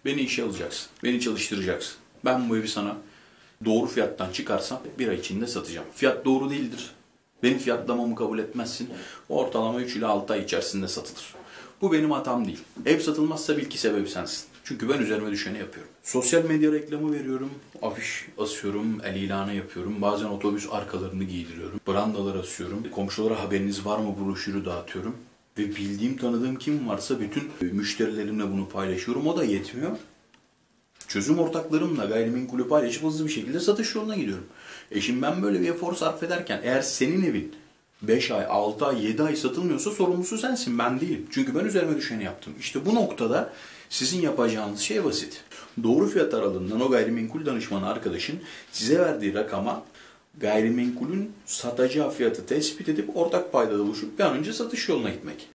Beni işe alacaksın. Beni çalıştıracaksın. Ben bu evi sana doğru fiyattan çıkarsam bir ay içinde satacağım. Fiyat doğru değildir. Benim fiyatlamamı kabul etmezsin. Ortalama 3 ile 6 ay içerisinde satılır. Bu benim hatam değil. Ev satılmazsa bil ki sebebi sensin. Çünkü ben üzerime düşeni yapıyorum. Sosyal medya reklamı veriyorum, afiş asıyorum, el ilanı yapıyorum. Bazen otobüs arkalarını giydiriyorum, brandalar asıyorum. Komşulara haberiniz var mı broşürü dağıtıyorum. Ve bildiğim, tanıdığım kim varsa bütün müşterilerimle bunu paylaşıyorum. O da yetmiyor. Çözüm ortaklarımla gayrimenkulü paylaşıp hızlı bir şekilde satış yoluna gidiyorum. Şimdi ben böyle bir efor sarf ederken eğer senin evin 5 ay, 6 ay, 7 ay satılmıyorsa sorumlusu sensin, ben değilim. Çünkü ben üzerime düşeni yaptım. İşte bu noktada sizin yapacağınız şey basit. Doğru fiyat aralığından o gayrimenkul danışmanı arkadaşın size verdiği rakama gayrimenkulün satacağı fiyatı tespit edip ortak paydada buluşup bir an önce satış yoluna gitmek.